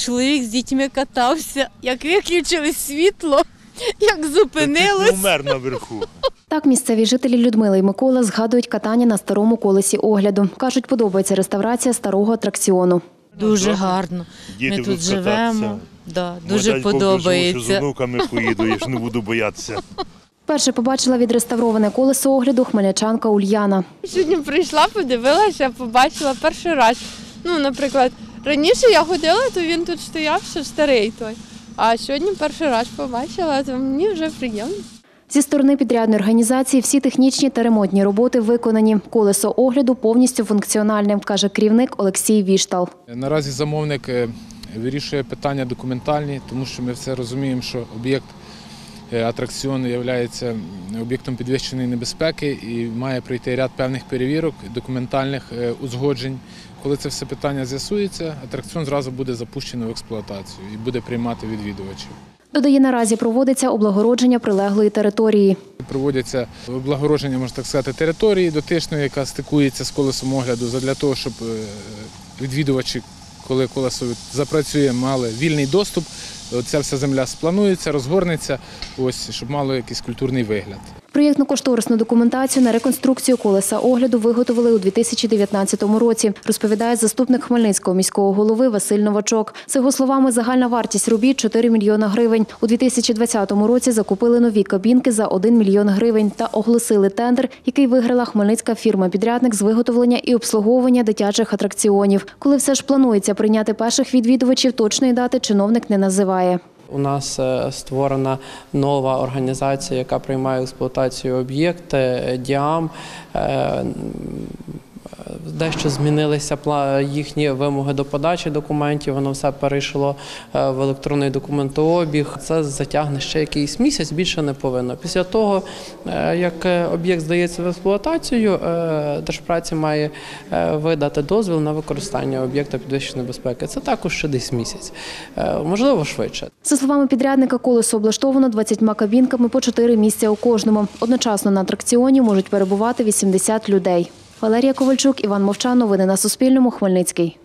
чоловік з дітьми катався. Як виключили світло, як зупинилось. Чуть не умер наверху. Так місцеві жителі Людмила і Микола згадують катання на старому колесі огляду. Кажуть, подобається реставрація старого атракціону. Дуже гарно. Діти Ми тут будуть живемо. кататися. Да, дуже Дай Бог доживу, що з подобається. онуками поїду, я ж не буду боятися. Перше побачила відреставроване колесо огляду хмельничанка Ульяна. Сьогодні прийшла, подивилася, побачила перший раз. Ну, наприклад, раніше я ходила, то він тут стояв, ще старий той. А сьогодні перший раз побачила, то мені вже приємно. Зі сторони підрядної організації всі технічні та ремонтні роботи виконані. Колесо огляду повністю функціональне, каже керівник Олексій Віштал. Наразі замовник вирішує питання документальні, тому що ми все розуміємо, що об'єкт атракціону є об'єктом підвищеної небезпеки і має пройти ряд певних перевірок, документальних узгоджень. Коли це все питання з'ясується, атракціон зразу буде запущено в експлуатацію і буде приймати відвідувачів. Додає, наразі проводиться облагородження прилеглої території. Проводяться облагородження, можна так сказати, території дотичної, яка стикується з колесом огляду, для того, щоб відвідувачі, коли колесо запрацює, мали вільний доступ. Ця вся земля спланується, розгорнеться, щоб мало якийсь культурний вигляд. Проєктно-кошторисну документацію на реконструкцію колеса огляду виготовили у 2019 році, розповідає заступник Хмельницького міського голови Василь Новачок. За його словами, загальна вартість робіт – 4 мільйона гривень. У 2020 році закупили нові кабінки за 1 мільйон гривень та оголосили тендер, який виграла хмельницька фірма-підрядник з виготовлення і обслуговування дитячих атракціонів. Коли все ж планується прийняти перших відвідувачів, точної дати чиновник не називає. У нас створена нова організація, яка приймає в експлуатацію об'єкти, ДІАМ. Дещо змінилися їхні вимоги до подачі документів, воно все перейшло в електронний документообіг. Це затягне ще якийсь місяць, більше не повинно. Після того, як об'єкт здається в експлуатацію, Держпраці має видати дозвіл на використання об'єкта підвищеної безпеки. Це також ще десь місяць, можливо, швидше. За словами підрядника, колесо облаштовано 20 кабінками по 4 місця у кожному. Одночасно на атракціоні можуть перебувати 80 людей. Валерія Ковальчук, Іван Мовчан. Новини на Суспільному. Хмельницький.